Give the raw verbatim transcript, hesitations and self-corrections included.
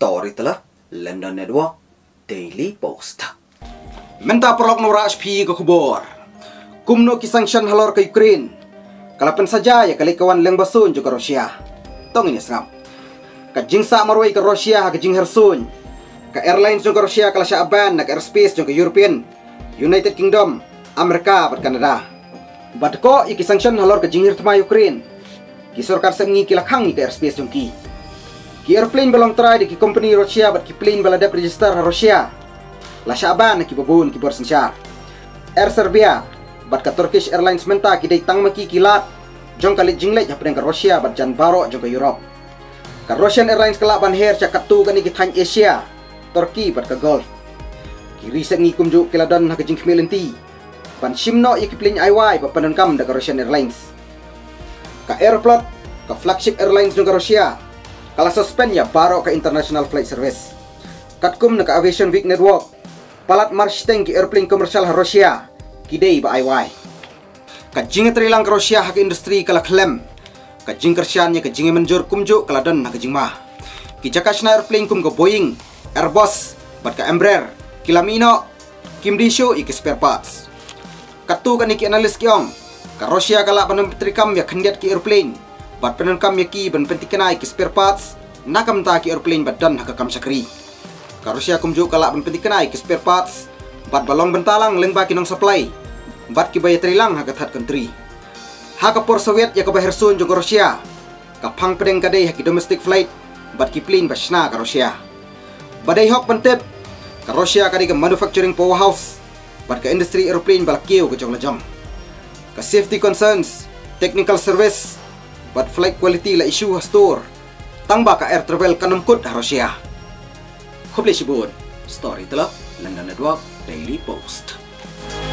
Story telah London Network Daily Post. Menta perlok nora H P ke kubur. Kumno ki sanction halor ke Ukraine. Kalapan saja ya kali kawan leng basun juga Rusia. Tong ini sangap. Ka jingsa marway ke Rusia ke jing Hersun. Ka airlines juga Rusia kala Syaban nak airspace juga European, United Kingdom, Amerika bat Kanada. Bat ko iki sanction halor ke jing hirtma Ukraine. Ki sorkar sengi kilakhang ke airspace jongki. Ki airplane belong try di ki company Rusia bat ki plane baladap register Rusia. La Syaban ki babun ki borsensyar. Air Serbia bat ka Turkish Airlines menta ki day tang maki kilat jong kalit jinglek hapren ka Rusia bat jan baro jong ka Europe. Ka Russian Airlines kala ban her ca katu gani ki than Asia, Turki bat ka Gulf. Ki riset ngi kumju kiladan ha ka jing khmelenti. Ban shimno iki plane I Y pa panankam da ka Russian Airlines. Ka Airflot ka flagship airlines jong ka Rusia. Kala suspend ya baro ka international flight service. Katkum na ka Aviation Week Network. Palat march-teng ki airplane komersial ha Rusia. Kidei ba I Y. Kajing trilang ka Rusia ha ka industri kala klem. Kajing kersian ya kajing menjur kumju kala dan ha kajing mah. Ki jakashna airplane kum ka Boeing, Airbus, bat ka Embraer, Kilamino, Kimdisho iki spare parts. Katu kan iki analis kiong. Ka Rusia kala panampetrikam ya khandiat ki airplane. Bat penankam ya ki ban pentikana iki spare parts. Nakam ta ki airplane bat dan ha ka kam sakri. Ka Rusia kumju kala ban pentikana iki spare parts. Bat balong bentalang leng ba kinong supply. Bat ki baya trilang ha ka that country. Ha ka por Soviet ya ka Hersun jong Rusia. Ka phang pedeng kadai ha ki domestic flight. Bat ki plane basna ka Rusia. Badai hok pentep. Ka Rusia ka di ka manufacturing powerhouse. Bat ka industry airplane balakyo ka jong lajong. Ka safety concerns, technical service, bat flight quality la issue ha store. Tangba ka air travel kanumkut ha Rusia. Khobli shibun. Story telah London Network Daily Post.